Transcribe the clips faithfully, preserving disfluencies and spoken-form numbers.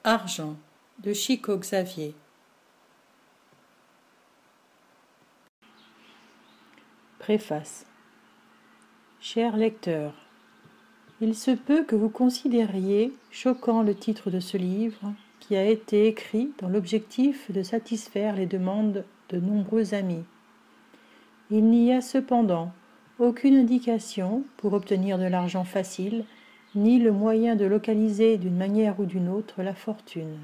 Argent de Chico Xavier. Préface. Cher lecteur, il se peut que vous considériez choquant le titre de ce livre qui a été écrit dans l'objectif de satisfaire les demandes de nombreux amis. Il n'y a cependant aucune indication pour obtenir de l'argent facile, ni le moyen de localiser d'une manière ou d'une autre la fortune.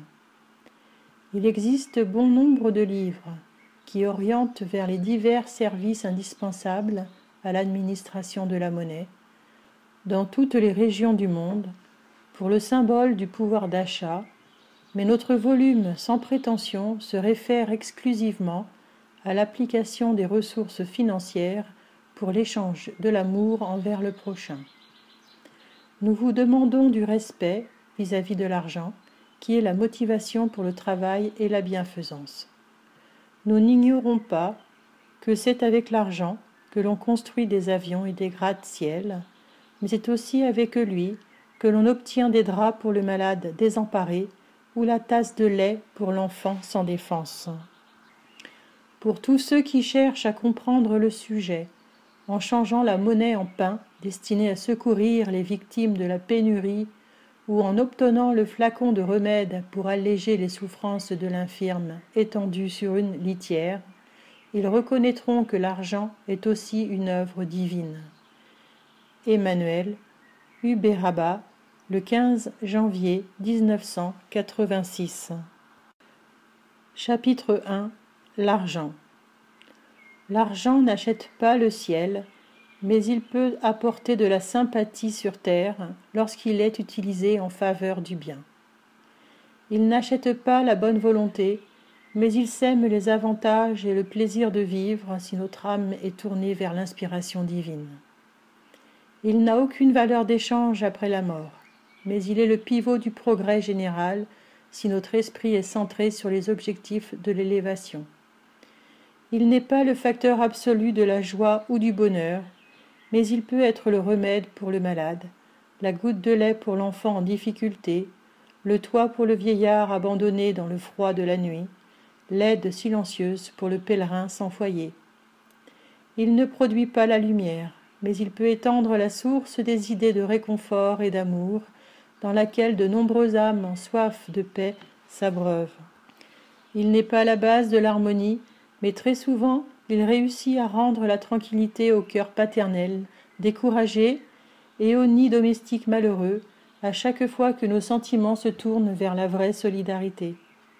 Il existe bon nombre de livres qui orientent vers les divers services indispensables à l'administration de la monnaie, dans toutes les régions du monde, pour le symbole du pouvoir d'achat, mais notre volume sans prétention se réfère exclusivement à l'application des ressources financières pour l'échange de l'amour envers le prochain. Nous vous demandons du respect vis-à-vis de l'argent, qui est la motivation pour le travail et la bienfaisance. Nous n'ignorons pas que c'est avec l'argent que l'on construit des avions et des gratte-ciel, mais c'est aussi avec lui que l'on obtient des draps pour le malade désemparé ou la tasse de lait pour l'enfant sans défense. Pour tous ceux qui cherchent à comprendre le sujet, en changeant la monnaie en pain destiné à secourir les victimes de la pénurie ou en obtenant le flacon de remède pour alléger les souffrances de l'infirme étendu sur une litière, ils reconnaîtront que l'argent est aussi une œuvre divine. Emmanuel Uberaba, le quinze janvier mille neuf cent quatre-vingt-six. Chapitre un. L'argent. L'argent n'achète pas le ciel, mais il peut apporter de la sympathie sur terre lorsqu'il est utilisé en faveur du bien. Il n'achète pas la bonne volonté, mais il sème les avantages et le plaisir de vivre si notre âme est tournée vers l'inspiration divine. Il n'a aucune valeur d'échange après la mort, mais il est le pivot du progrès général si notre esprit est centré sur les objectifs de l'élévation. Il n'est pas le facteur absolu de la joie ou du bonheur, mais il peut être le remède pour le malade, la goutte de lait pour l'enfant en difficulté, le toit pour le vieillard abandonné dans le froid de la nuit, l'aide silencieuse pour le pèlerin sans foyer. Il ne produit pas la lumière, mais il peut étendre la source des idées de réconfort et d'amour, dans laquelle de nombreuses âmes en soif de paix s'abreuvent. Il n'est pas la base de l'harmonie, mais très souvent, il réussit à rendre la tranquillité au cœur paternel, découragé, et au nid domestique malheureux, à chaque fois que nos sentiments se tournent vers la vraie solidarité.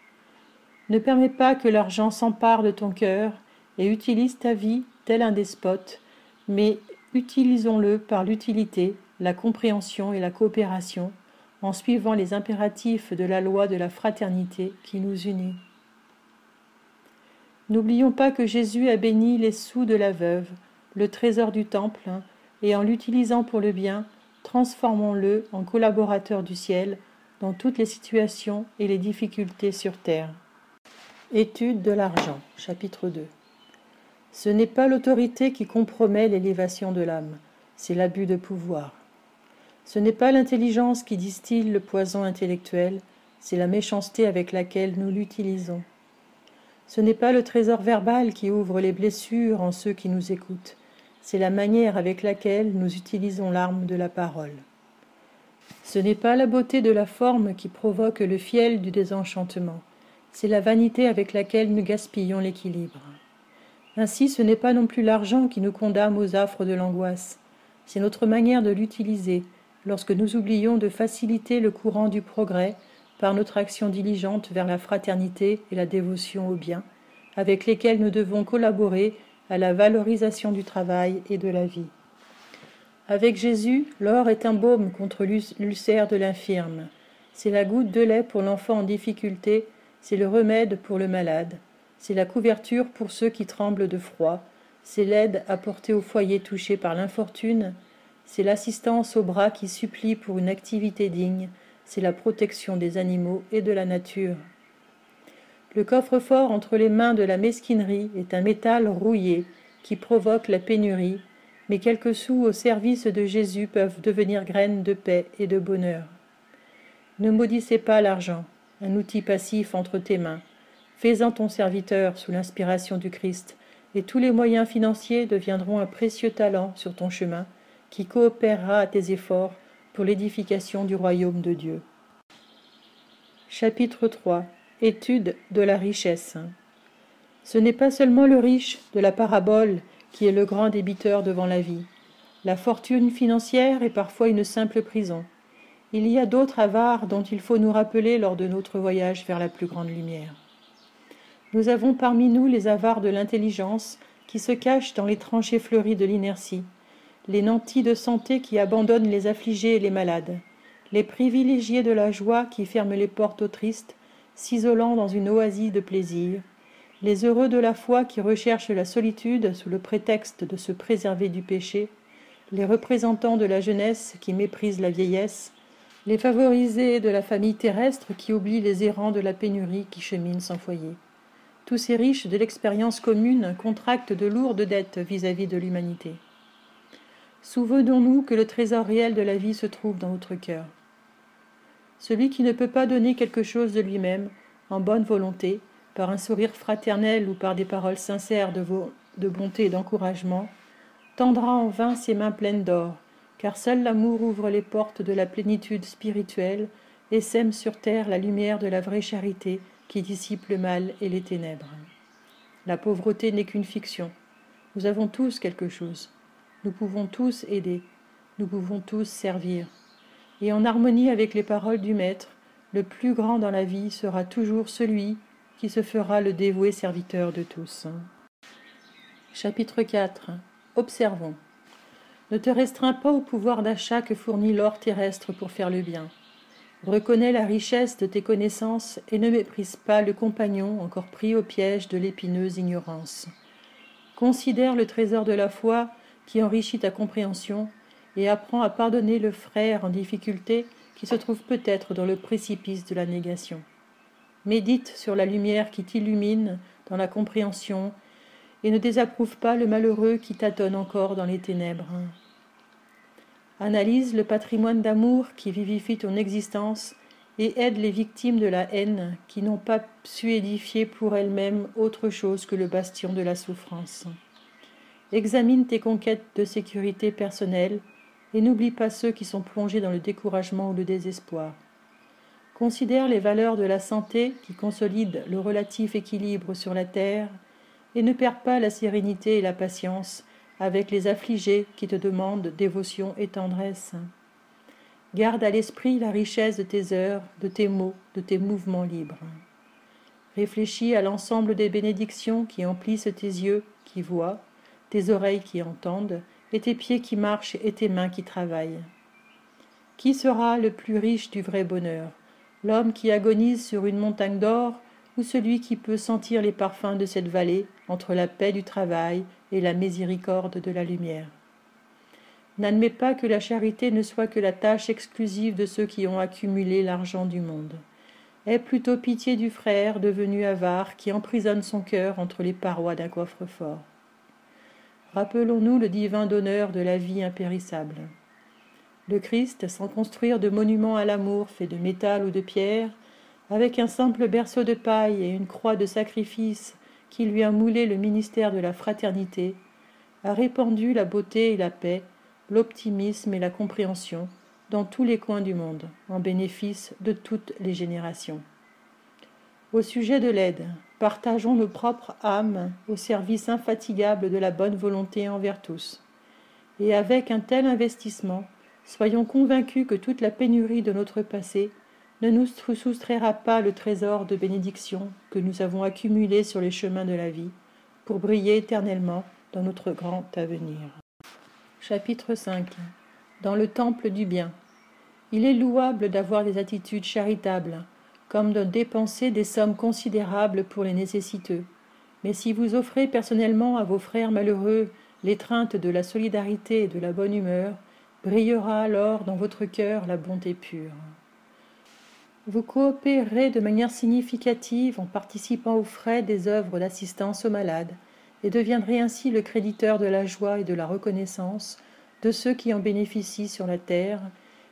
Ne permets pas que l'argent s'empare de ton cœur et utilise ta vie tel un despote, mais utilisons-le par l'utilité, la compréhension et la coopération, en suivant les impératifs de la loi de la fraternité qui nous unit. N'oublions pas que Jésus a béni les sous de la veuve, le trésor du temple, et en l'utilisant pour le bien, transformons-le en collaborateur du ciel dans toutes les situations et les difficultés sur terre. Étude de l'argent, chapitre deux. Ce n'est pas l'autorité qui compromet l'élévation de l'âme, c'est l'abus de pouvoir. Ce n'est pas l'intelligence qui distille le poison intellectuel, c'est la méchanceté avec laquelle nous l'utilisons. Ce n'est pas le trésor verbal qui ouvre les blessures en ceux qui nous écoutent, c'est la manière avec laquelle nous utilisons l'arme de la parole. Ce n'est pas la beauté de la forme qui provoque le fiel du désenchantement, c'est la vanité avec laquelle nous gaspillons l'équilibre. Ainsi, ce n'est pas non plus l'argent qui nous condamne aux affres de l'angoisse, c'est notre manière de l'utiliser, lorsque nous oublions de faciliter le courant du progrès par notre action diligente vers la fraternité et la dévotion au bien, avec lesquels nous devons collaborer à la valorisation du travail et de la vie. Avec Jésus, l'or est un baume contre l'ulcère de l'infirme. C'est la goutte de lait pour l'enfant en difficulté, c'est le remède pour le malade, c'est la couverture pour ceux qui tremblent de froid, c'est l'aide apportée au foyer touché par l'infortune, c'est l'assistance aux bras qui supplient pour une activité digne, c'est la protection des animaux et de la nature. Le coffre-fort entre les mains de la mesquinerie est un métal rouillé qui provoque la pénurie, mais quelques sous au service de Jésus peuvent devenir graines de paix et de bonheur. Ne maudissez pas l'argent, un outil passif entre tes mains. Fais-en ton serviteur sous l'inspiration du Christ, et tous les moyens financiers deviendront un précieux talent sur ton chemin, qui coopérera à tes efforts pour l'édification du royaume de Dieu. Chapitre trois. Étude de la richesse. Ce n'est pas seulement le riche de la parabole qui est le grand débiteur devant la vie. La fortune financière est parfois une simple prison. Il y a d'autres avares dont il faut nous rappeler lors de notre voyage vers la plus grande lumière. Nous avons parmi nous les avares de l'intelligence qui se cachent dans les tranchées fleuries de l'inertie, les nantis de santé qui abandonnent les affligés et les malades, les privilégiés de la joie qui ferment les portes aux tristes, s'isolant dans une oasis de plaisir, les heureux de la foi qui recherchent la solitude sous le prétexte de se préserver du péché, les représentants de la jeunesse qui méprisent la vieillesse, les favorisés de la famille terrestre qui oublient les errants de la pénurie qui cheminent sans foyer. Tous ces riches de l'expérience commune contractent de lourdes dettes vis-à-vis de l'humanité. Souvenons-nous que le trésor réel de la vie se trouve dans notre cœur. Celui qui ne peut pas donner quelque chose de lui-même, en bonne volonté, par un sourire fraternel ou par des paroles sincères de, vo- de bonté et d'encouragement, tendra en vain ses mains pleines d'or, car seul l'amour ouvre les portes de la plénitude spirituelle et sème sur terre la lumière de la vraie charité qui dissipe le mal et les ténèbres. La pauvreté n'est qu'une fiction. Nous avons tous quelque chose. Nous pouvons tous aider. Nous pouvons tous servir. Et en harmonie avec les paroles du Maître, le plus grand dans la vie sera toujours celui qui se fera le dévoué serviteur de tous. Chapitre quatre. Observons. Ne te restreins pas au pouvoir d'achat que fournit l'or terrestre pour faire le bien. Reconnais la richesse de tes connaissances et ne méprise pas le compagnon encore pris au piège de l'épineuse ignorance. Considère le trésor de la foi qui enrichit ta compréhension et apprends à pardonner le frère en difficulté qui se trouve peut-être dans le précipice de la négation. Médite sur la lumière qui t'illumine dans la compréhension et ne désapprouve pas le malheureux qui tâtonne encore dans les ténèbres. Analyse le patrimoine d'amour qui vivifie ton existence et aide les victimes de la haine qui n'ont pas su édifier pour elles-mêmes autre chose que le bastion de la souffrance. Examine tes conquêtes de sécurité personnelle et n'oublie pas ceux qui sont plongés dans le découragement ou le désespoir. Considère les valeurs de la santé qui consolident le relatif équilibre sur la terre et ne perds pas la sérénité et la patience avec les affligés qui te demandent dévotion et tendresse. Garde à l'esprit la richesse de tes heures, de tes mots, de tes mouvements libres. Réfléchis à l'ensemble des bénédictions qui emplissent tes yeux qui voient, tes oreilles qui entendent, et tes pieds qui marchent et tes mains qui travaillent. Qui sera le plus riche du vrai bonheur, l'homme qui agonise sur une montagne d'or ou celui qui peut sentir les parfums de cette vallée entre la paix du travail et la miséricorde de la lumière? N'admets pas que la charité ne soit que la tâche exclusive de ceux qui ont accumulé l'argent du monde. Aie plutôt pitié du frère devenu avare qui emprisonne son cœur entre les parois d'un coffre-fort. Rappelons-nous le divin donneur de la vie impérissable. Le Christ, sans construire de monument à l'amour fait de métal ou de pierre, avec un simple berceau de paille et une croix de sacrifice qui lui a moulé le ministère de la fraternité, a répandu la beauté et la paix, l'optimisme et la compréhension dans tous les coins du monde, en bénéfice de toutes les générations. Au sujet de l'aide, partageons nos propres âmes au service infatigable de la bonne volonté envers tous. Et avec un tel investissement, soyons convaincus que toute la pénurie de notre passé ne nous soustraira pas le trésor de bénédiction que nous avons accumulé sur les chemins de la vie, pour briller éternellement dans notre grand avenir. Chapitre cinq. Dans le temple du bien. Il est louable d'avoir des attitudes charitables, comme de dépenser des sommes considérables pour les nécessiteux. Mais si vous offrez personnellement à vos frères malheureux l'étreinte de la solidarité et de la bonne humeur, brillera alors dans votre cœur la bonté pure. Vous coopérerez de manière significative en participant aux frais des œuvres d'assistance aux malades et deviendrez ainsi le créditeur de la joie et de la reconnaissance de ceux qui en bénéficient sur la terre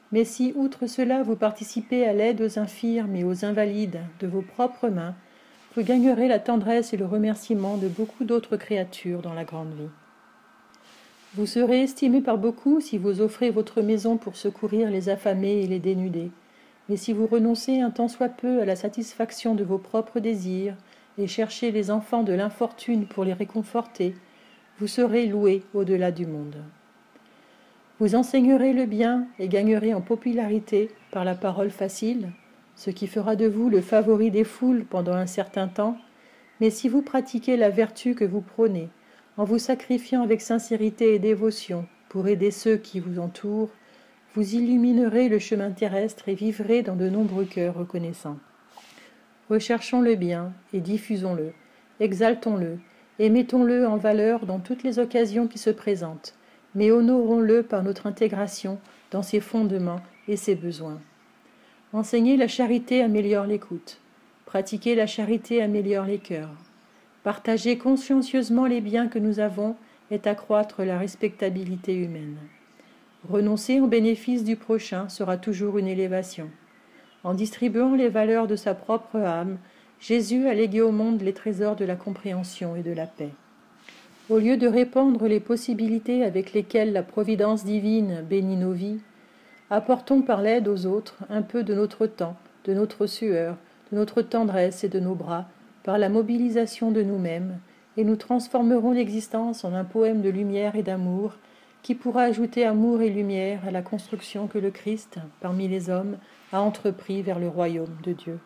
Mais si, outre cela, vous participez à l'aide aux infirmes et aux invalides de vos propres mains, vous gagnerez la tendresse et le remerciement de beaucoup d'autres créatures dans la grande vie. Vous serez estimé par beaucoup si vous offrez votre maison pour secourir les affamés et les dénudés. Mais si vous renoncez un tant soit peu à la satisfaction de vos propres désirs et cherchez les enfants de l'infortune pour les réconforter, vous serez loué au-delà du monde. Vous enseignerez le bien et gagnerez en popularité par la parole facile, ce qui fera de vous le favori des foules pendant un certain temps, mais si vous pratiquez la vertu que vous prônez, en vous sacrifiant avec sincérité et dévotion pour aider ceux qui vous entourent, vous illuminerez le chemin terrestre et vivrez dans de nombreux cœurs reconnaissants. Recherchons le bien et diffusons-le, exaltons-le et mettons-le en valeur dans toutes les occasions qui se présentent, mais honorons-le par notre intégration dans ses fondements et ses besoins. Enseigner la charité améliore l'écoute. Pratiquer la charité améliore les cœurs. Partager consciencieusement les biens que nous avons est accroître la respectabilité humaine. Renoncer au bénéfice du prochain sera toujours une élévation. En distribuant les valeurs de sa propre âme, Jésus a légué au monde les trésors de la compréhension et de la paix. Au lieu de répandre les possibilités avec lesquelles la providence divine bénit nos vies, apportons par l'aide aux autres un peu de notre temps, de notre sueur, de notre tendresse et de nos bras, par la mobilisation de nous-mêmes, et nous transformerons l'existence en un poème de lumière et d'amour qui pourra ajouter amour et lumière à la construction que le Christ, parmi les hommes, a entrepris vers le royaume de Dieu.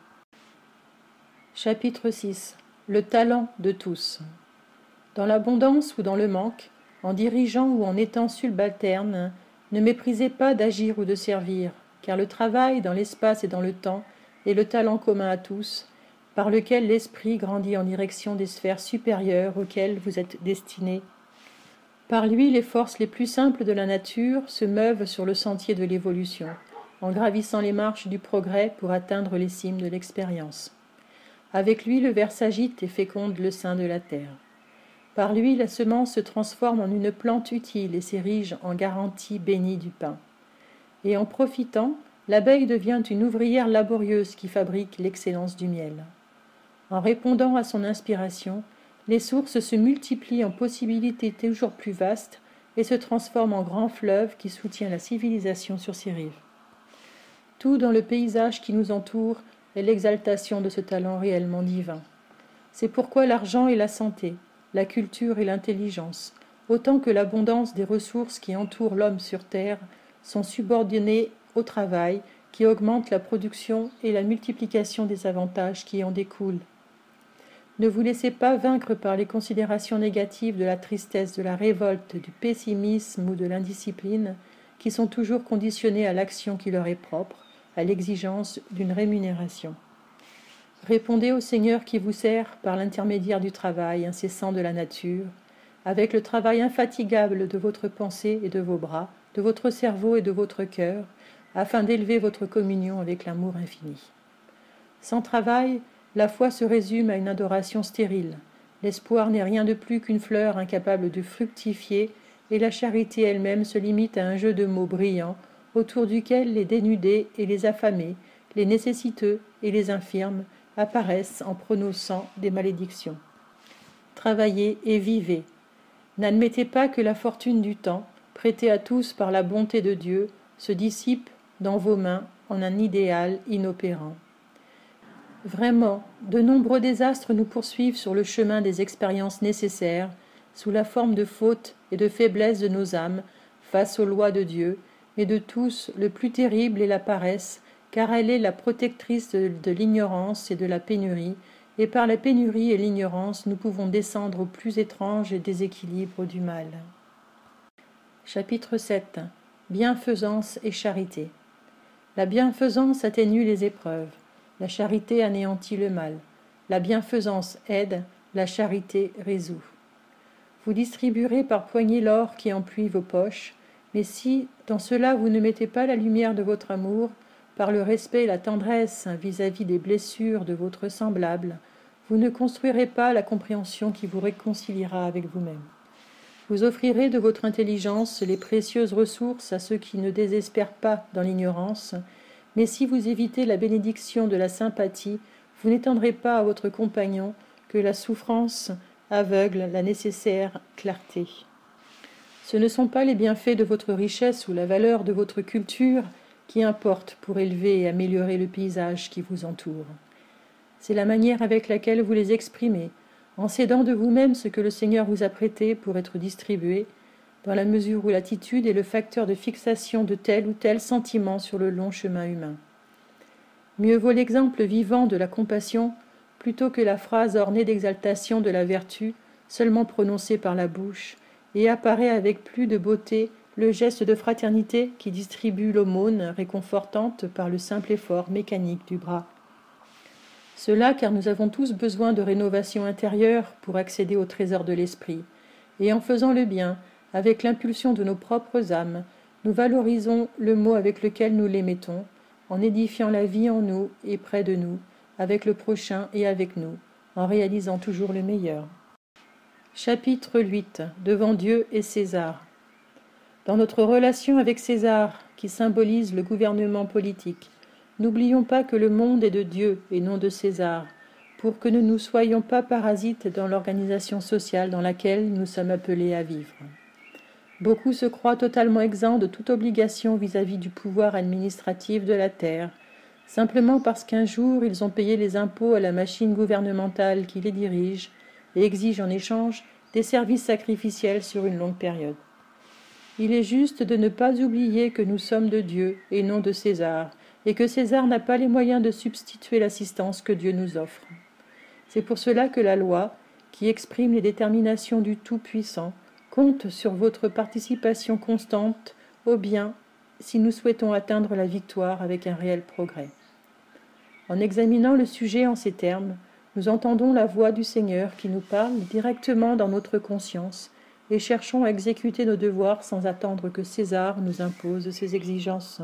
Chapitre six. Le talent de tous. Dans l'abondance ou dans le manque, en dirigeant ou en étant subalterne, ne méprisez pas d'agir ou de servir, car le travail dans l'espace et dans le temps est le talent commun à tous, par lequel l'esprit grandit en direction des sphères supérieures auxquelles vous êtes destinés. Par lui, les forces les plus simples de la nature se meuvent sur le sentier de l'évolution, en gravissant les marches du progrès pour atteindre les cimes de l'expérience. Avec lui, le ver s'agite et féconde le sein de la terre. Par lui, la semence se transforme en une plante utile et s'érige en garantie bénie du pain. Et en profitant, l'abeille devient une ouvrière laborieuse qui fabrique l'excellence du miel. En répondant à son inspiration, les sources se multiplient en possibilités toujours plus vastes et se transforment en grand fleuve qui soutient la civilisation sur ses rives. Tout dans le paysage qui nous entoure est l'exaltation de ce talent réellement divin. C'est pourquoi l'argent et la santé, la culture et l'intelligence, autant que l'abondance des ressources qui entourent l'homme sur terre, sont subordonnés au travail qui augmente la production et la multiplication des avantages qui en découlent. Ne vous laissez pas vaincre par les considérations négatives de la tristesse, de la révolte, du pessimisme ou de l'indiscipline, qui sont toujours conditionnés à l'action qui leur est propre, à l'exigence d'une rémunération. Répondez au Seigneur qui vous sert par l'intermédiaire du travail incessant de la nature, avec le travail infatigable de votre pensée et de vos bras, de votre cerveau et de votre cœur, afin d'élever votre communion avec l'amour infini. Sans travail, la foi se résume à une adoration stérile. L'espoir n'est rien de plus qu'une fleur incapable de fructifier, et la charité elle-même se limite à un jeu de mots brillants, autour duquel les dénudés et les affamés, les nécessiteux et les infirmes apparaissent en prononçant des malédictions. Travaillez et vivez. N'admettez pas que la fortune du temps, prêtée à tous par la bonté de Dieu, se dissipe dans vos mains en un idéal inopérant. Vraiment, de nombreux désastres nous poursuivent sur le chemin des expériences nécessaires, sous la forme de fautes et de faiblesses de nos âmes, face aux lois de Dieu, mais de tous, le plus terrible est la paresse, car elle est la protectrice de, de l'ignorance et de la pénurie, et par la pénurie et l'ignorance, nous pouvons descendre au plus étrange déséquilibre du mal. Chapitre sept. Bienfaisance et charité. La bienfaisance atténue les épreuves. La charité anéantit le mal. La bienfaisance aide, la charité résout. Vous distribuerez par poignées l'or qui emplit vos poches, mais si, dans cela, vous ne mettez pas la lumière de votre amour, par le respect et la tendresse vis-à-vis des blessures de votre semblable, vous ne construirez pas la compréhension qui vous réconciliera avec vous-même. Vous offrirez de votre intelligence les précieuses ressources à ceux qui ne désespèrent pas dans l'ignorance, mais si vous évitez la bénédiction de la sympathie, vous n'étendrez pas à votre compagnon que la souffrance aveugle la nécessaire clarté. Ce ne sont pas les bienfaits de votre richesse ou la valeur de votre culture qui importent pour élever et améliorer le paysage qui vous entoure. C'est la manière avec laquelle vous les exprimez, en cédant de vous-même ce que le Seigneur vous a prêté pour être distribué, dans la mesure où l'attitude est le facteur de fixation de tel ou tel sentiment sur le long chemin humain. Mieux vaut l'exemple vivant de la compassion plutôt que la phrase ornée d'exaltation de la vertu, seulement prononcée par la bouche, et apparaît avec plus de beauté le geste de fraternité qui distribue l'aumône réconfortante par le simple effort mécanique du bras. Cela car nous avons tous besoin de rénovation intérieure pour accéder au trésor de l'esprit, et en faisant le bien, avec l'impulsion de nos propres âmes, nous valorisons le mot avec lequel nous l'émettons, en édifiant la vie en nous et près de nous, avec le prochain et avec nous, en réalisant toujours le meilleur. Chapitre huit. Devant Dieu et César. Dans notre relation avec César, qui symbolise le gouvernement politique, n'oublions pas que le monde est de Dieu et non de César, pour que nous ne soyons pas parasites dans l'organisation sociale dans laquelle nous sommes appelés à vivre. Beaucoup se croient totalement exempts de toute obligation vis-à-vis du pouvoir administratif de la terre, simplement parce qu'un jour ils ont payé les impôts à la machine gouvernementale qui les dirige et exige en échange des services sacrificiels sur une longue période. Il est juste de ne pas oublier que nous sommes de Dieu et non de César, et que César n'a pas les moyens de substituer l'assistance que Dieu nous offre. C'est pour cela que la loi, qui exprime les déterminations du Tout-Puissant, compte sur votre participation constante au bien si nous souhaitons atteindre la victoire avec un réel progrès. En examinant le sujet en ces termes, nous entendons la voix du Seigneur qui nous parle directement dans notre conscience et cherchons à exécuter nos devoirs sans attendre que César nous impose ses exigences.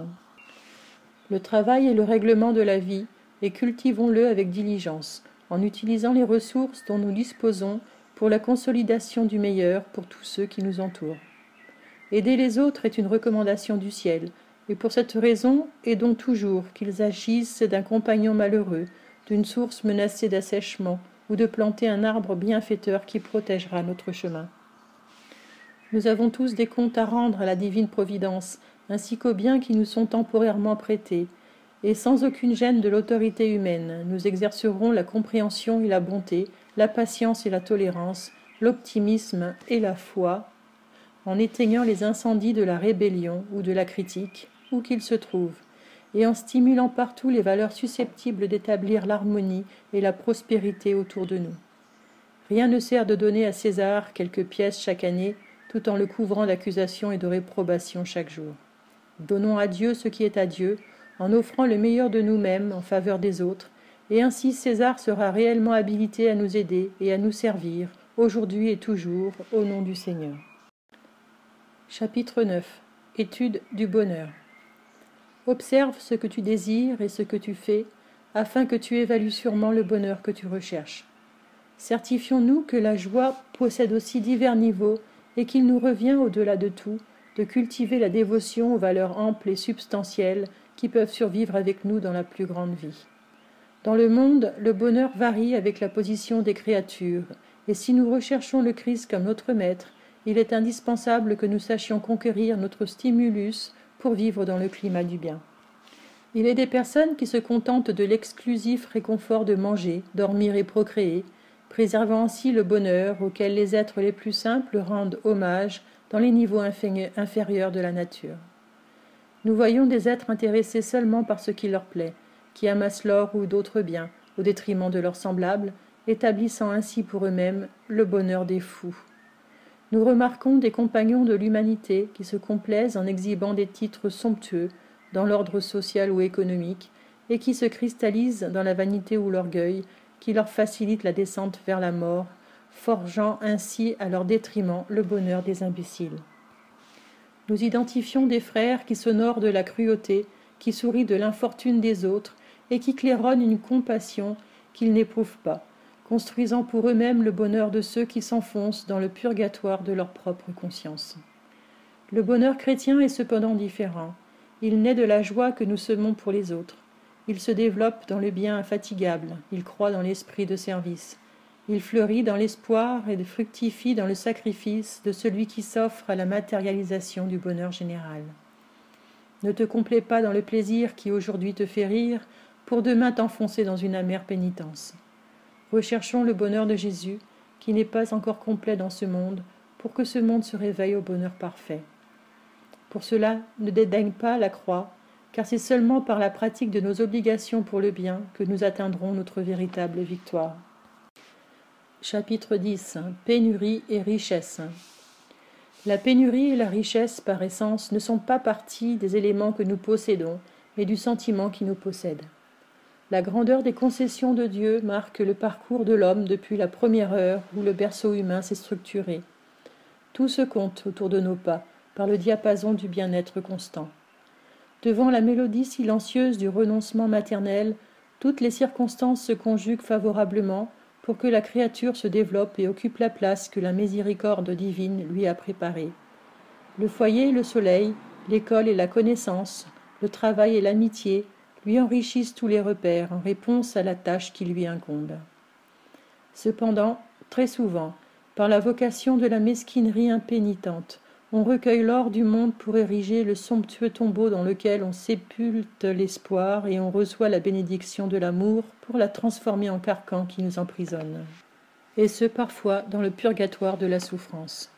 Le travail est le règlement de la vie et cultivons-le avec diligence, en utilisant les ressources dont nous disposons pour la consolidation du meilleur pour tous ceux qui nous entourent. Aider les autres est une recommandation du ciel, et pour cette raison, aidons toujours qu'ils agissent d'un compagnon malheureux, d'une source menacée d'assèchement, ou de planter un arbre bienfaiteur qui protégera notre chemin. Nous avons tous des comptes à rendre à la divine providence, ainsi qu'aux biens qui nous sont temporairement prêtés, et sans aucune gêne de l'autorité humaine, nous exercerons la compréhension et la bonté, la patience et la tolérance, l'optimisme et la foi, en éteignant les incendies de la rébellion ou de la critique, où qu'ils se trouvent, et en stimulant partout les valeurs susceptibles d'établir l'harmonie et la prospérité autour de nous. Rien ne sert de donner à César quelques pièces chaque année, tout en le couvrant d'accusations et de réprobations chaque jour. Donnons à Dieu ce qui est à Dieu, en offrant le meilleur de nous-mêmes en faveur des autres, et ainsi César sera réellement habilité à nous aider et à nous servir, aujourd'hui et toujours, au nom du Seigneur. Chapitre neuf. Étude du bonheur. Observe ce que tu désires et ce que tu fais, afin que tu évalues sûrement le bonheur que tu recherches. Certifions-nous que la joie possède aussi divers niveaux et qu'il nous revient, au-delà de tout, de cultiver la dévotion aux valeurs amples et substantielles qui peuvent survivre avec nous dans la plus grande vie. Dans le monde, le bonheur varie avec la position des créatures, et si nous recherchons le Christ comme notre maître, il est indispensable que nous sachions conquérir notre stimulus pour vivre dans le climat du bien. Il est des personnes qui se contentent de l'exclusif réconfort de manger, dormir et procréer, préservant ainsi le bonheur auquel les êtres les plus simples rendent hommage dans les niveaux inférieurs de la nature. Nous voyons des êtres intéressés seulement par ce qui leur plaît, qui amassent l'or ou d'autres biens, au détriment de leurs semblables, établissant ainsi pour eux-mêmes le bonheur des fous. Nous remarquons des compagnons de l'humanité qui se complaisent en exhibant des titres somptueux dans l'ordre social ou économique et qui se cristallisent dans la vanité ou l'orgueil qui leur facilite la descente vers la mort, forgeant ainsi à leur détriment le bonheur des imbéciles. Nous identifions des frères qui s'honorent de la cruauté, qui sourient de l'infortune des autres et qui claironnent une compassion qu'ils n'éprouvent pas, construisant pour eux-mêmes le bonheur de ceux qui s'enfoncent dans le purgatoire de leur propre conscience. Le bonheur chrétien est cependant différent. Il naît de la joie que nous semons pour les autres. Il se développe dans le bien infatigable, il croît dans l'esprit de service. Il fleurit dans l'espoir et fructifie dans le sacrifice de celui qui s'offre à la matérialisation du bonheur général. Ne te complais pas dans le plaisir qui aujourd'hui te fait rire, pour demain t'enfoncer dans une amère pénitence. Recherchons le bonheur de Jésus, qui n'est pas encore complet dans ce monde, pour que ce monde se réveille au bonheur parfait. Pour cela, ne dédaigne pas la croix, car c'est seulement par la pratique de nos obligations pour le bien que nous atteindrons notre véritable victoire. Chapitre dix. Pénurie et richesse. La pénurie et la richesse, par essence, ne sont pas partie des éléments que nous possédons, mais du sentiment qui nous possède. La grandeur des concessions de Dieu marque le parcours de l'homme depuis la première heure où le berceau humain s'est structuré. Tout se compte autour de nos pas, par le diapason du bien-être constant. Devant la mélodie silencieuse du renoncement maternel, toutes les circonstances se conjuguent favorablement pour que la créature se développe et occupe la place que la miséricorde divine lui a préparée. Le foyer et le soleil, l'école et la connaissance, le travail et l'amitié lui enrichissent tous les repères en réponse à la tâche qui lui incombe. Cependant, très souvent, par la vocation de la mesquinerie impénitente, on recueille l'or du monde pour ériger le somptueux tombeau dans lequel on sépulte l'espoir et on reçoit la bénédiction de l'amour pour la transformer en carcan qui nous emprisonne. Et ce parfois dans le purgatoire de la souffrance.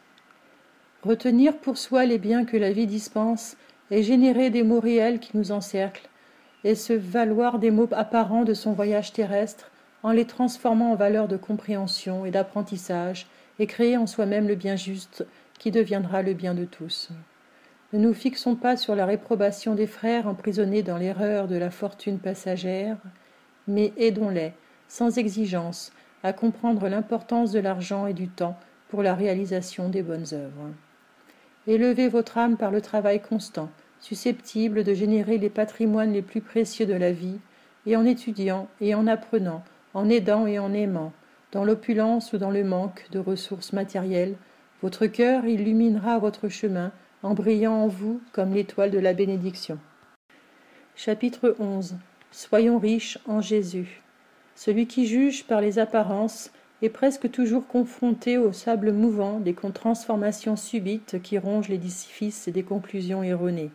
Retenir pour soi les biens que la vie dispense et générer des mots réels qui nous encerclent, et se valoir des mots apparents de son voyage terrestre en les transformant en valeurs de compréhension et d'apprentissage et créer en soi-même le bien juste qui deviendra le bien de tous. Ne nous fixons pas sur la réprobation des frères emprisonnés dans l'erreur de la fortune passagère, mais aidons-les, sans exigence, à comprendre l'importance de l'argent et du temps pour la réalisation des bonnes œuvres. Élevez votre âme par le travail constant, susceptible de générer les patrimoines les plus précieux de la vie, et en étudiant et en apprenant, en aidant et en aimant, dans l'opulence ou dans le manque de ressources matérielles, votre cœur illuminera votre chemin en brillant en vous comme l'étoile de la bénédiction. Chapitre onze. Soyons riches en Jésus. Celui qui juge par les apparences est presque toujours confronté au sable mouvant des transformations subites qui rongent l'édifice et des conclusions erronées.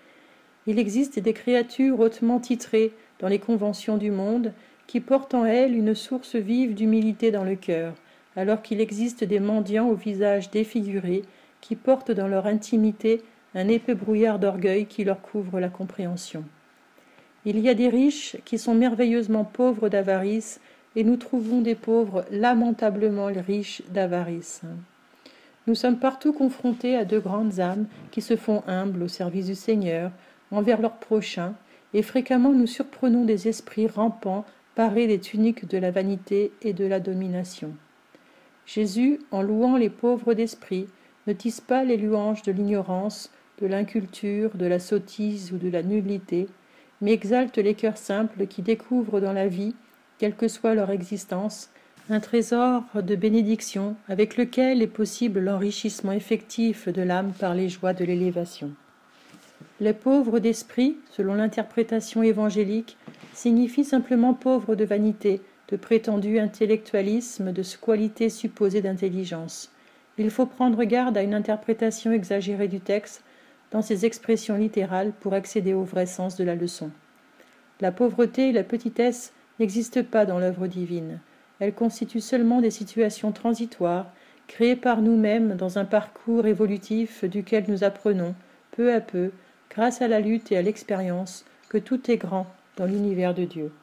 Il existe des créatures hautement titrées dans les conventions du monde qui portent en elles une source vive d'humilité dans le cœur, alors qu'il existe des mendiants au visage défiguré qui portent dans leur intimité un épais brouillard d'orgueil qui leur couvre la compréhension. Il y a des riches qui sont merveilleusement pauvres d'avarice, et nous trouvons des pauvres lamentablement riches d'avarice. Nous sommes partout confrontés à de grandes âmes qui se font humbles au service du Seigneur, envers leurs prochains, et fréquemment nous surprenons des esprits rampants parés des tuniques de la vanité et de la domination. Jésus, en louant les pauvres d'esprit, ne tisse pas les louanges de l'ignorance, de l'inculture, de la sottise ou de la nullité, mais exalte les cœurs simples qui découvrent dans la vie, quelle que soit leur existence, un trésor de bénédiction avec lequel est possible l'enrichissement effectif de l'âme par les joies de l'élévation. Les pauvres d'esprit, selon l'interprétation évangélique, signifient simplement pauvres de vanité, de prétendu intellectualisme, de qualité supposée d'intelligence. Il faut prendre garde à une interprétation exagérée du texte dans ses expressions littérales pour accéder au vrai sens de la leçon. La pauvreté et la petitesse n'existent pas dans l'œuvre divine. Elles constituent seulement des situations transitoires, créées par nous-mêmes dans un parcours évolutif duquel nous apprenons, peu à peu, grâce à la lutte et à l'expérience, que tout est grand dans l'univers de Dieu.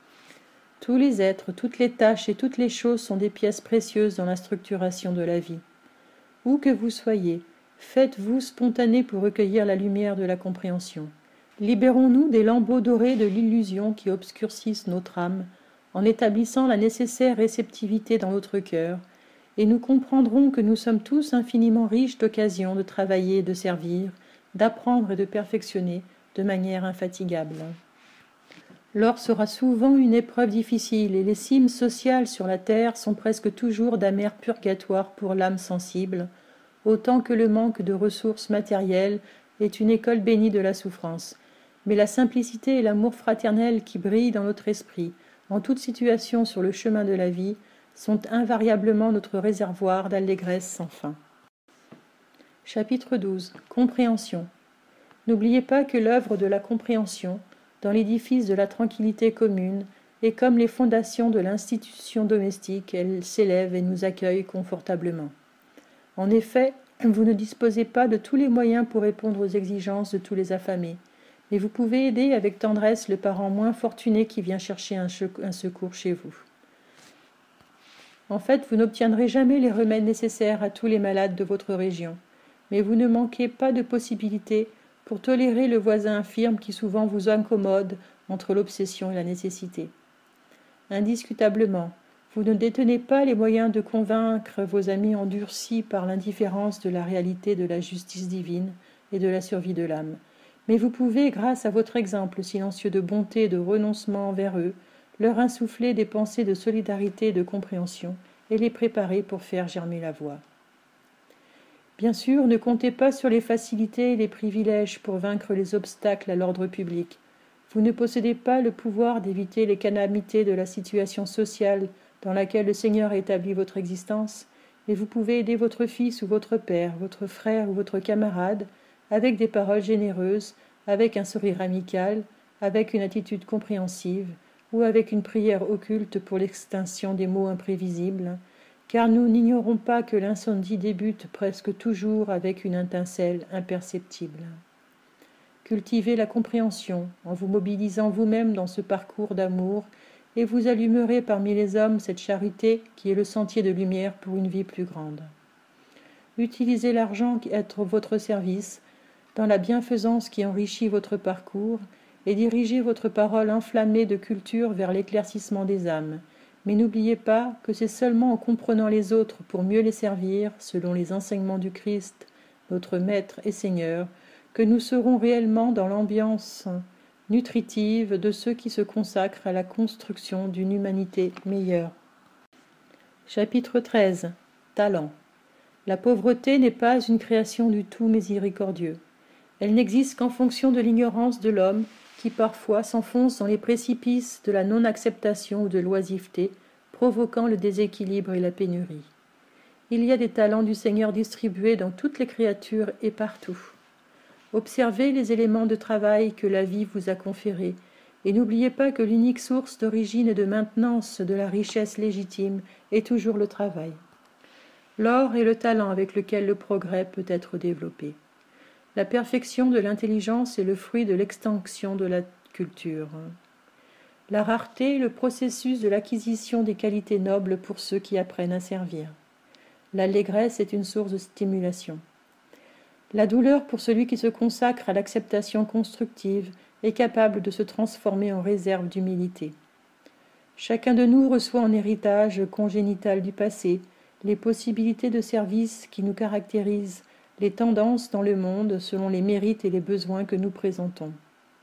Tous les êtres, toutes les tâches et toutes les choses sont des pièces précieuses dans la structuration de la vie. Où que vous soyez, faites-vous spontané pour recueillir la lumière de la compréhension. Libérons-nous des lambeaux dorés de l'illusion qui obscurcissent notre âme, en établissant la nécessaire réceptivité dans notre cœur, et nous comprendrons que nous sommes tous infiniment riches d'occasions de travailler et de servir, d'apprendre et de perfectionner de manière infatigable. L'or sera souvent une épreuve difficile, et les cimes sociales sur la terre sont presque toujours d'amers purgatoires pour l'âme sensible, autant que le manque de ressources matérielles est une école bénie de la souffrance. Mais la simplicité et l'amour fraternel qui brillent dans notre esprit, en toute situation sur le chemin de la vie, sont invariablement notre réservoir d'allégresse sans fin. Chapitre douze. Compréhension. N'oubliez pas que l'œuvre de la compréhension, dans l'édifice de la tranquillité commune, est comme les fondations de l'institution domestique, elle s'élève et nous accueille confortablement. En effet, vous ne disposez pas de tous les moyens pour répondre aux exigences de tous les affamés, mais vous pouvez aider avec tendresse le parent moins fortuné qui vient chercher un, un secours chez vous. En fait, vous n'obtiendrez jamais les remèdes nécessaires à tous les malades de votre région, mais vous ne manquez pas de possibilités pour tolérer le voisin infirme qui souvent vous incommode entre l'obsession et la nécessité. Indiscutablement, vous ne détenez pas les moyens de convaincre vos amis endurcis par l'indifférence de la réalité de la justice divine et de la survie de l'âme, mais vous pouvez, grâce à votre exemple silencieux de bonté et de renoncement envers eux, leur insuffler des pensées de solidarité et de compréhension et les préparer pour faire germer la voie. Bien sûr, ne comptez pas sur les facilités et les privilèges pour vaincre les obstacles à l'ordre public. Vous ne possédez pas le pouvoir d'éviter les calamités de la situation sociale dans laquelle le Seigneur a établi votre existence, mais vous pouvez aider votre fils ou votre père, votre frère ou votre camarade, avec des paroles généreuses, avec un sourire amical, avec une attitude compréhensive, ou avec une prière occulte pour l'extinction des maux imprévisibles, car nous n'ignorons pas que l'incendie débute presque toujours avec une étincelle imperceptible. Cultivez la compréhension en vous mobilisant vous-même dans ce parcours d'amour, et vous allumerez parmi les hommes cette charité qui est le sentier de lumière pour une vie plus grande. Utilisez l'argent qui est à votre service dans la bienfaisance qui enrichit votre parcours, et dirigez votre parole enflammée de culture vers l'éclaircissement des âmes. Mais n'oubliez pas que c'est seulement en comprenant les autres pour mieux les servir, selon les enseignements du Christ, notre Maître et Seigneur, que nous serons réellement dans l'ambiance nutritive de ceux qui se consacrent à la construction d'une humanité meilleure. Chapitre treize. Talent. La pauvreté n'est pas une création du tout miséricordieux. Elle n'existe qu'en fonction de l'ignorance de l'homme qui parfois s'enfonce dans les précipices de la non-acceptation ou de l'oisiveté, provoquant le déséquilibre et la pénurie. Il y a des talents du Seigneur distribués dans toutes les créatures et partout. Observez les éléments de travail que la vie vous a conférés, et n'oubliez pas que l'unique source d'origine et de maintenance de la richesse légitime est toujours le travail. L'or est le talent avec lequel le progrès peut être développé. La perfection de l'intelligence est le fruit de l'extinction de la culture. La rareté est le processus de l'acquisition des qualités nobles pour ceux qui apprennent à servir. L'allégresse est une source de stimulation. La douleur pour celui qui se consacre à l'acceptation constructive est capable de se transformer en réserve d'humilité. Chacun de nous reçoit en héritage congénital du passé les possibilités de service qui nous caractérisent, les tendances dans le monde selon les mérites et les besoins que nous présentons.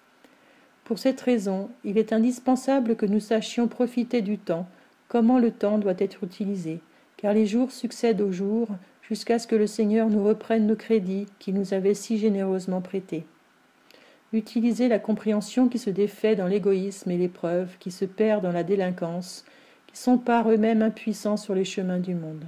Pour cette raison, il est indispensable que nous sachions profiter du temps, comment le temps doit être utilisé, car les jours succèdent aux jours, jusqu'à ce que le Seigneur nous reprenne nos crédits qu'il nous avait si généreusement prêtés. Utilisez la compréhension qui se défait dans l'égoïsme et l'épreuve, qui se perd dans la délinquance, qui sont par eux-mêmes impuissants sur les chemins du monde.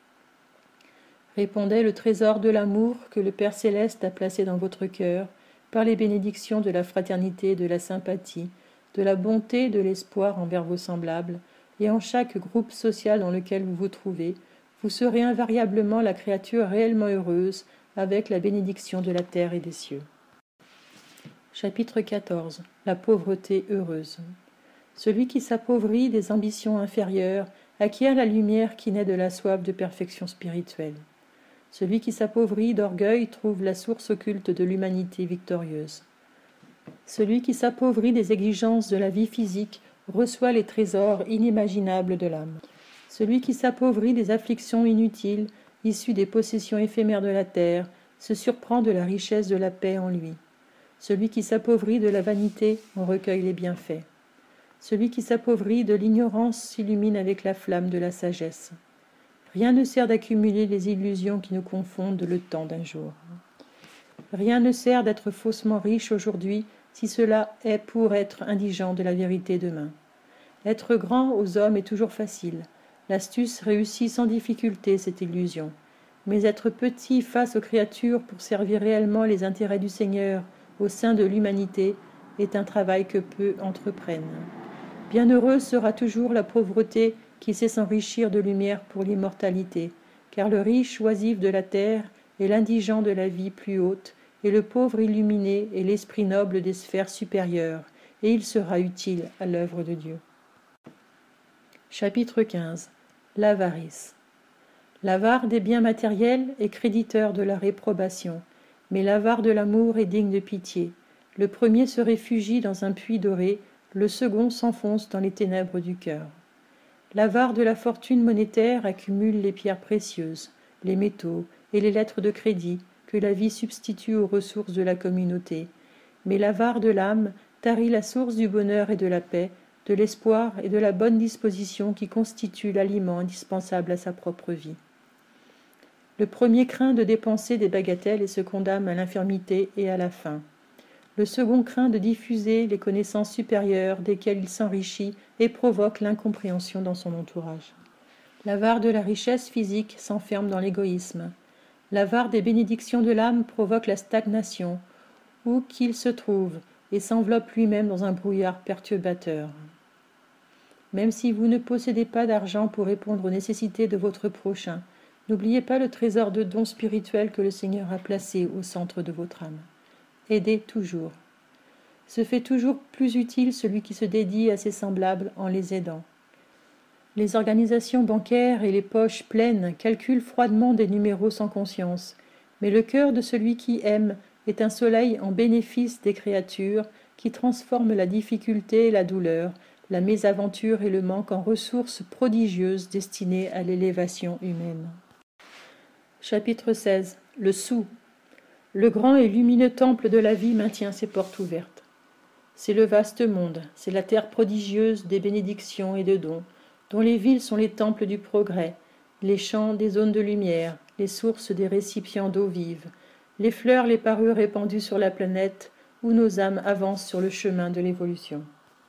Répondez le trésor de l'amour que le Père Céleste a placé dans votre cœur par les bénédictions de la fraternité, de la sympathie, de la bonté et de l'espoir envers vos semblables, et en chaque groupe social dans lequel vous vous trouvez, vous serez invariablement la créature réellement heureuse avec la bénédiction de la terre et des cieux. Chapitre quatorze. La pauvreté heureuse. Celui qui s'appauvrit des ambitions inférieures acquiert la lumière qui naît de la soif de perfection spirituelle. Celui qui s'appauvrit d'orgueil trouve la source occulte de l'humanité victorieuse. Celui qui s'appauvrit des exigences de la vie physique reçoit les trésors inimaginables de l'âme. Celui qui s'appauvrit des afflictions inutiles, issues des possessions éphémères de la terre, se surprend de la richesse de la paix en lui. Celui qui s'appauvrit de la vanité en recueille les bienfaits. Celui qui s'appauvrit de l'ignorance s'illumine avec la flamme de la sagesse. Rien ne sert d'accumuler les illusions qui nous confondent le temps d'un jour. Rien ne sert d'être faussement riche aujourd'hui si cela est pour être indigent de la vérité demain. Être grand aux hommes est toujours facile. L'astuce réussit sans difficulté cette illusion. Mais être petit face aux créatures pour servir réellement les intérêts du Seigneur au sein de l'humanité est un travail que peu entreprennent. Bienheureuse sera toujours la pauvreté qui sait s'enrichir de lumière pour l'immortalité, car le riche oisif de la terre est l'indigent de la vie plus haute, et le pauvre illuminé est l'esprit noble des sphères supérieures, et il sera utile à l'œuvre de Dieu. Chapitre quinze. L'avarice. L'avare des biens matériels est créditeur de la réprobation, mais l'avare de l'amour est digne de pitié. Le premier se réfugie dans un puits doré, le second s'enfonce dans les ténèbres du cœur. L'avare de la fortune monétaire accumule les pierres précieuses, les métaux et les lettres de crédit que la vie substitue aux ressources de la communauté. Mais l'avare de l'âme tarit la source du bonheur et de la paix, de l'espoir et de la bonne disposition qui constituent l'aliment indispensable à sa propre vie. Le premier craint de dépenser des bagatelles et se condamne à l'infirmité et à la faim. Le second craint de diffuser les connaissances supérieures desquelles il s'enrichit et provoque l'incompréhension dans son entourage. L'avare de la richesse physique s'enferme dans l'égoïsme. L'avare des bénédictions de l'âme provoque la stagnation, où qu'il se trouve, et s'enveloppe lui-même dans un brouillard perturbateur. Même si vous ne possédez pas d'argent pour répondre aux nécessités de votre prochain, n'oubliez pas le trésor de dons spirituels que le Seigneur a placé au centre de votre âme. Aidez toujours. Se fait toujours plus utile celui qui se dédie à ses semblables en les aidant. Les organisations bancaires et les poches pleines calculent froidement des numéros sans conscience, mais le cœur de celui qui aime est un soleil en bénéfice des créatures qui transforme la difficulté et la douleur, la mésaventure et le manque en ressources prodigieuses destinées à l'élévation humaine. Chapitre seize. Le sou. Le grand et lumineux temple de la vie maintient ses portes ouvertes. C'est le vaste monde, c'est la terre prodigieuse des bénédictions et de dons, dont les villes sont les temples du progrès, les champs des zones de lumière, les sources des récipients d'eau vive, les fleurs, les parures répandues sur la planète, où nos âmes avancent sur le chemin de l'évolution.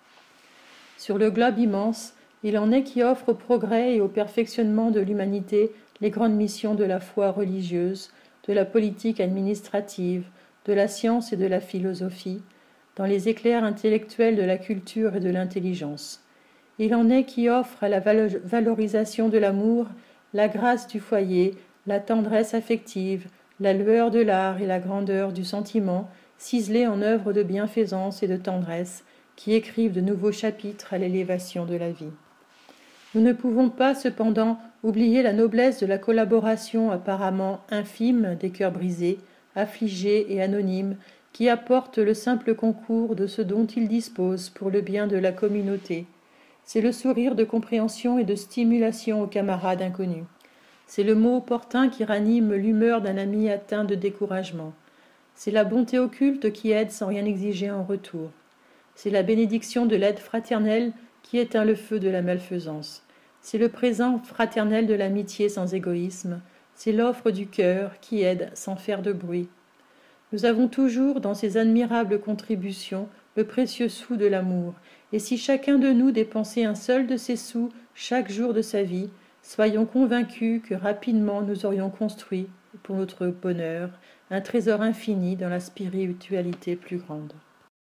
Sur le globe immense, il en est qui offrent au progrès et au perfectionnement de l'humanité les grandes missions de la foi religieuse, de la politique administrative, de la science et de la philosophie, dans les éclairs intellectuels de la culture et de l'intelligence. Il en est qui offrent à la valorisation de l'amour la grâce du foyer, la tendresse affective, la lueur de l'art et la grandeur du sentiment, ciselés en œuvres de bienfaisance et de tendresse, qui écrivent de nouveaux chapitres à l'élévation de la vie. Nous ne pouvons pas, cependant, oublier la noblesse de la collaboration apparemment infime des cœurs brisés, affligés et anonymes, qui apportent le simple concours de ce dont ils disposent pour le bien de la communauté. C'est le sourire de compréhension et de stimulation aux camarades inconnus. C'est le mot opportun qui ranime l'humeur d'un ami atteint de découragement. C'est la bonté occulte qui aide sans rien exiger en retour. C'est la bénédiction de l'aide fraternelle qui éteint le feu de la malfaisance. C'est le présent fraternel de l'amitié sans égoïsme. C'est l'offre du cœur qui aide sans faire de bruit. Nous avons toujours dans ces admirables contributions le précieux sou de l'amour, et si chacun de nous dépensait un seul de ces sous chaque jour de sa vie, soyons convaincus que rapidement nous aurions construit, pour notre bonheur, un trésor infini dans la spiritualité plus grande.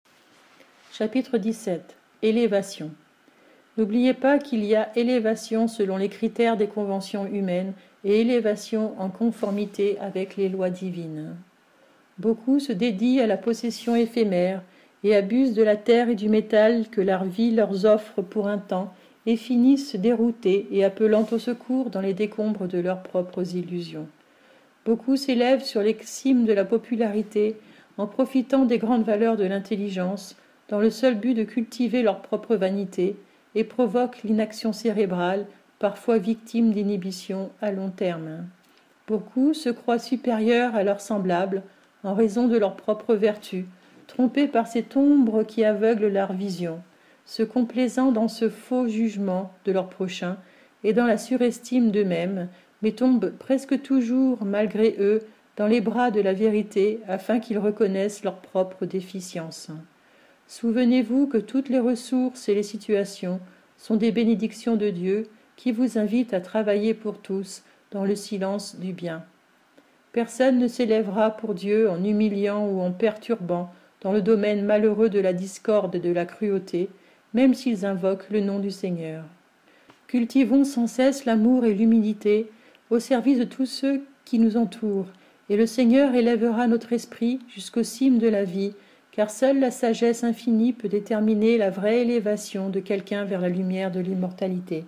Chapitre dix-sept. Élévation. N'oubliez pas qu'il y a élévation selon les critères des conventions humaines et élévation en conformité avec les lois divines. Beaucoup se dédient à la possession éphémère et abusent de la terre et du métal que leur vie leur offre pour un temps et finissent déroutés et appelant au secours dans les décombres de leurs propres illusions. Beaucoup s'élèvent sur les cimes de la popularité en profitant des grandes valeurs de l'intelligence dans le seul but de cultiver leur propre vanité et provoquent l'inaction cérébrale, parfois victime d'inhibition à long terme. Beaucoup se croient supérieurs à leurs semblables en raison de leur propre vertu, trompés par cette ombre qui aveugle leur vision. se complaisant dans ce faux jugement de leur prochain et dans la surestime d'eux-mêmes, mais tombent presque toujours, malgré eux, dans les bras de la vérité afin qu'ils reconnaissent leur propre déficience. Souvenez-vous que toutes les ressources et les situations sont des bénédictions de Dieu qui vous invitent à travailler pour tous dans le silence du bien. Personne ne s'élèvera pour Dieu en humiliant ou en perturbant dans le domaine malheureux de la discorde et de la cruauté, même s'ils invoquent le nom du Seigneur. Cultivons sans cesse l'amour et l'humilité au service de tous ceux qui nous entourent, et le Seigneur élèvera notre esprit jusqu'aux cimes de la vie, car seule la sagesse infinie peut déterminer la vraie élévation de quelqu'un vers la lumière de l'immortalité.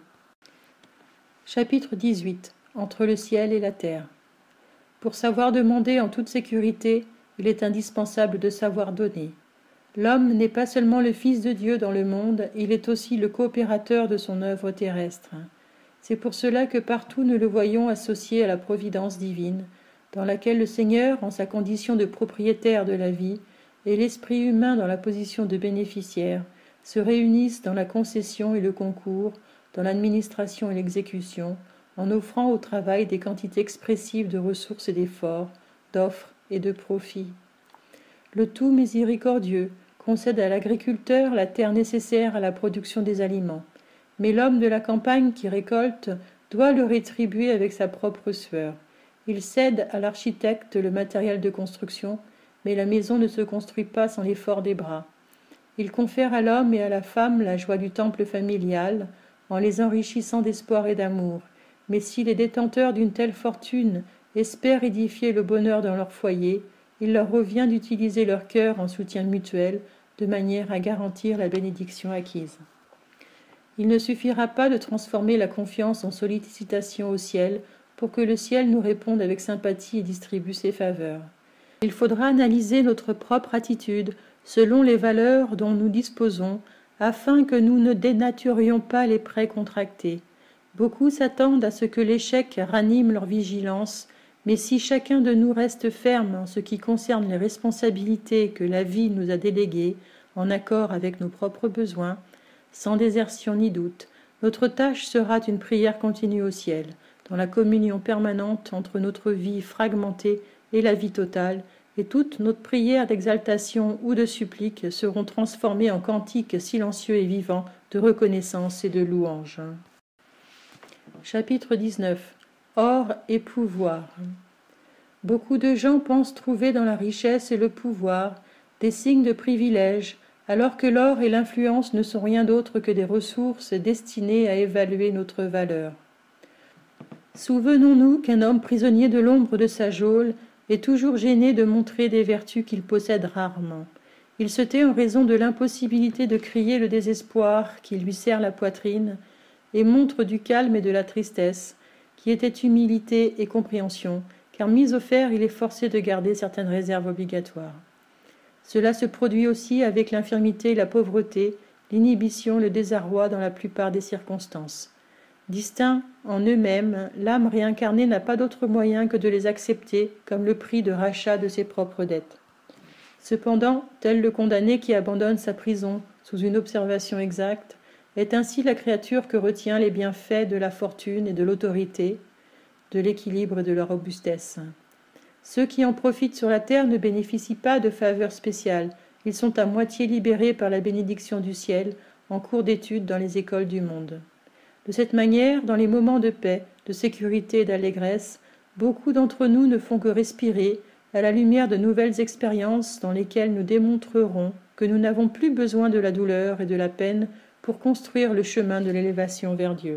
Chapitre dix-huit. Entre le ciel et la terre. Pour savoir demander en toute sécurité, il est indispensable de savoir donner. L'homme n'est pas seulement le Fils de Dieu dans le monde, il est aussi le coopérateur de son œuvre terrestre. C'est pour cela que partout nous le voyons associé à la providence divine, dans laquelle le Seigneur, en sa condition de propriétaire de la vie, et l'esprit humain dans la position de bénéficiaire, se réunissent dans la concession et le concours, dans l'administration et l'exécution, en offrant au travail des quantités expressives de ressources et d'efforts, d'offres et de profits. Le tout miséricordieux concède à l'agriculteur la terre nécessaire à la production des aliments, mais l'homme de la campagne qui récolte doit le rétribuer avec sa propre sueur. Il cède à l'architecte le matériel de construction, mais la maison ne se construit pas sans l'effort des bras. Il confère à l'homme et à la femme la joie du temple familial, en les enrichissant d'espoir et d'amour. Mais si les détenteurs d'une telle fortune espèrent édifier le bonheur dans leur foyer, il leur revient d'utiliser leur cœur en soutien mutuel, de manière à garantir la bénédiction acquise. Il ne suffira pas de transformer la confiance en sollicitation au ciel pour que le ciel nous réponde avec sympathie et distribue ses faveurs. Il faudra analyser notre propre attitude selon les valeurs dont nous disposons, afin que nous ne dénaturions pas les prêts contractés. Beaucoup s'attendent à ce que l'échec ranime leur vigilance, mais si chacun de nous reste ferme en ce qui concerne les responsabilités que la vie nous a déléguées, en accord avec nos propres besoins, sans désertion ni doute, notre tâche sera une prière continue au ciel, dans la communion permanente entre notre vie fragmentée et la vie totale, et toutes nos prières d'exaltation ou de supplique seront transformées en cantiques silencieux et vivants de reconnaissance et de louange. Chapitre dix-neuf. Or et pouvoir. Beaucoup de gens pensent trouver dans la richesse et le pouvoir des signes de privilège, alors que l'or et l'influence ne sont rien d'autre que des ressources destinées à évaluer notre valeur. Souvenons-nous qu'un homme prisonnier de l'ombre de sa geôle est toujours gêné de montrer des vertus qu'il possède rarement. Il se tait en raison de l'impossibilité de crier le désespoir qui lui serre la poitrine, et montre du calme et de la tristesse, qui était humilité et compréhension, car mis au fer, il est forcé de garder certaines réserves obligatoires. Cela se produit aussi avec l'infirmité, la pauvreté, l'inhibition, le désarroi dans la plupart des circonstances. Distincts en eux-mêmes, l'âme réincarnée n'a pas d'autre moyen que de les accepter comme le prix de rachat de ses propres dettes. Cependant, tel le condamné qui abandonne sa prison sous une observation exacte, est ainsi la créature que retient les bienfaits de la fortune et de l'autorité, de l'équilibre et de la robustesse. Ceux qui en profitent sur la terre ne bénéficient pas de faveurs spéciales, ils sont à moitié libérés par la bénédiction du ciel en cours d'études dans les écoles du monde. De cette manière, dans les moments de paix, de sécurité et d'allégresse, beaucoup d'entre nous ne font que respirer à la lumière de nouvelles expériences dans lesquelles nous démontrerons que nous n'avons plus besoin de la douleur et de la peine pour construire le chemin de l'élévation vers Dieu.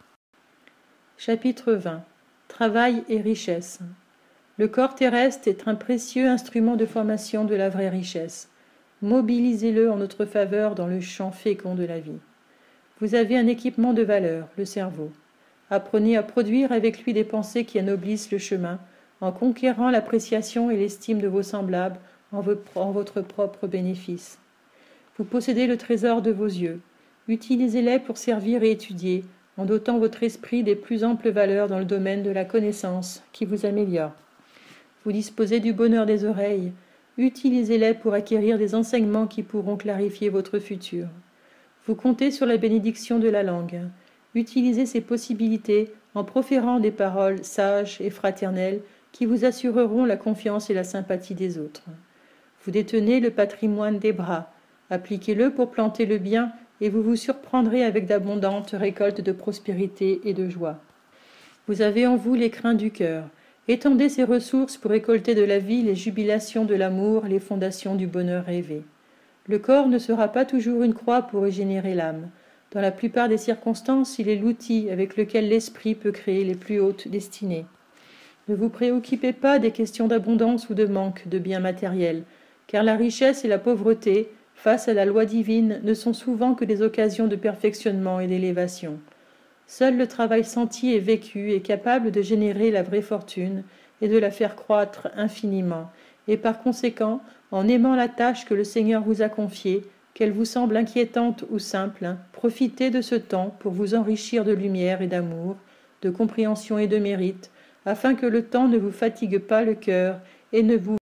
Chapitre vingt. Travail et richesse. Le corps terrestre est un précieux instrument de formation de la vraie richesse. Mobilisez-le en notre faveur dans le champ fécond de la vie. Vous avez un équipement de valeur, le cerveau. Apprenez à produire avec lui des pensées qui anoblissent le chemin, en conquérant l'appréciation et l'estime de vos semblables en, vo- en votre propre bénéfice. Vous possédez le trésor de vos yeux. Utilisez-les pour servir et étudier, en dotant votre esprit des plus amples valeurs dans le domaine de la connaissance qui vous améliore. Vous disposez du bonheur des oreilles. Utilisez-les pour acquérir des enseignements qui pourront clarifier votre futur. Vous comptez sur la bénédiction de la langue. Utilisez ces possibilités en proférant des paroles sages et fraternelles qui vous assureront la confiance et la sympathie des autres. Vous détenez le patrimoine des bras. Appliquez-le pour planter le bien et vous vous surprendrez avec d'abondantes récoltes de prospérité et de joie. Vous avez en vous les crins du cœur. Étendez ces ressources pour récolter de la vie les jubilations de l'amour, les fondations du bonheur rêvé. Le corps ne sera pas toujours une croix pour régénérer l'âme. Dans la plupart des circonstances, il est l'outil avec lequel l'esprit peut créer les plus hautes destinées. Ne vous préoccupez pas des questions d'abondance ou de manque de biens matériels, car la richesse et la pauvreté, face à la loi divine, ne sont souvent que des occasions de perfectionnement et d'élévation. Seul le travail senti et vécu est capable de générer la vraie fortune et de la faire croître infiniment, et par conséquent, en aimant la tâche que le Seigneur vous a confiée, qu'elle vous semble inquiétante ou simple, profitez de ce temps pour vous enrichir de lumière et d'amour, de compréhension et de mérite, afin que le temps ne vous fatigue pas le cœur et ne vous